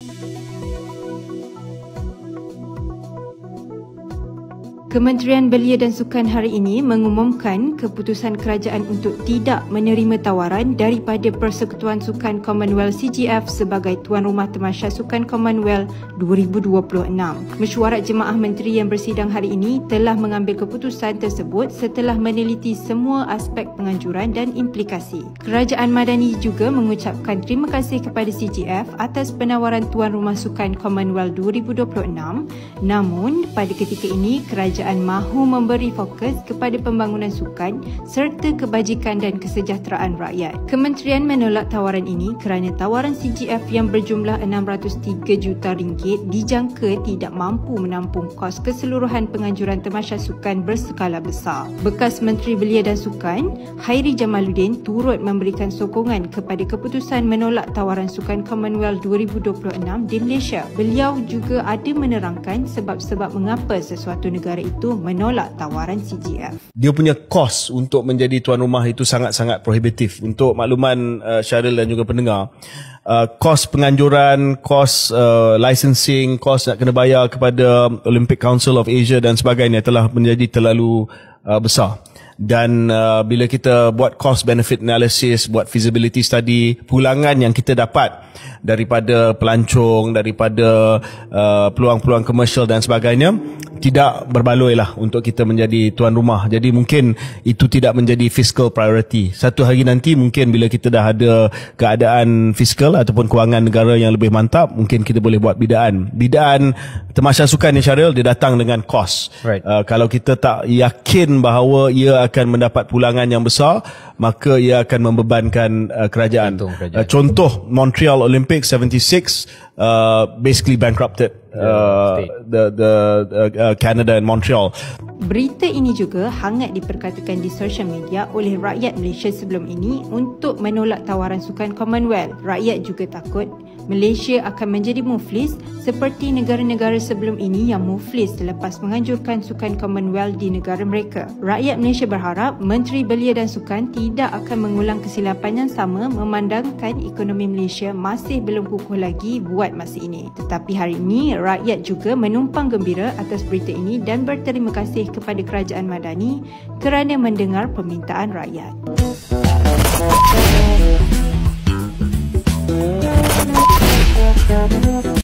Kementerian Belia dan Sukan hari ini mengumumkan keputusan kerajaan untuk tidak menerima tawaran daripada Persekutuan Sukan Commonwealth CGF sebagai tuan rumah Tamasya Sukan Commonwealth 2026. Mesyuarat Jemaah Menteri yang bersidang hari ini telah mengambil keputusan tersebut setelah meneliti semua aspek penganjuran dan implikasi. Kerajaan Madani juga mengucapkan terima kasih kepada CGF atas penawaran tuan rumah Sukan Commonwealth 2026. Namun, pada ketika ini kerajaan mahu memberi fokus kepada pembangunan sukan serta kebajikan dan kesejahteraan rakyat. Kementerian menolak tawaran ini kerana tawaran CGF yang berjumlah RM603 juta dijangka tidak mampu menampung kos keseluruhan penganjuran Tamasya Sukan berskala besar. Bekas Menteri Belia dan Sukan, Hairi Jamaluddin turut memberikan sokongan kepada keputusan menolak tawaran Sukan Commonwealth 2026 di Malaysia. Beliau juga ada menerangkan sebab-sebab mengapa sesuatu negara itu menolak tawaran CGF. Dia punya kos untuk menjadi tuan rumah itu sangat-sangat prohibitif. Untuk makluman Syaril dan juga pendengar, kos penganjuran, kos licensing, kos nak kena bayar kepada Olympic Council of Asia dan sebagainya telah menjadi terlalu besar. Dan bila kita buat cost benefit analysis, buat feasibility study, pulangan yang kita dapat daripada pelancong, daripada peluang-peluang komersial dan sebagainya tidak berbaloi lah untuk kita menjadi tuan rumah. Jadi mungkin itu tidak menjadi fiscal priority. Satu hari nanti mungkin bila kita dah ada keadaan fiskal ataupun kewangan negara yang lebih mantap, mungkin kita boleh buat bidaan. Bidaan Tamasya Sukan ni, Syaril, dia datang dengan kos. Right. Kalau kita tak yakin bahawa ia akan mendapat pulangan yang besar, maka ia akan membebankan kerajaan. Contoh Montreal Olympics 76 basically bankrupted Canada and Montreal. Berita ini juga hangat diperkatakan di sosial media oleh rakyat Malaysia sebelum ini untuk menolak tawaran Sukan Commonwealth. Rakyat juga takut Malaysia akan menjadi muflis seperti negara-negara sebelum ini yang muflis selepas menganjurkan Sukan Commonwealth di negara mereka. Rakyat Malaysia berharap Menteri Belia dan Sukan tidak akan mengulang kesilapan yang sama memandangkan ekonomi Malaysia masih belum kukuh lagi buat masa ini. Tetapi hari ini rakyat juga menumpang gembira atas berita ini dan berterima kasih kepada Kerajaan Madani kerana mendengar permintaan rakyat.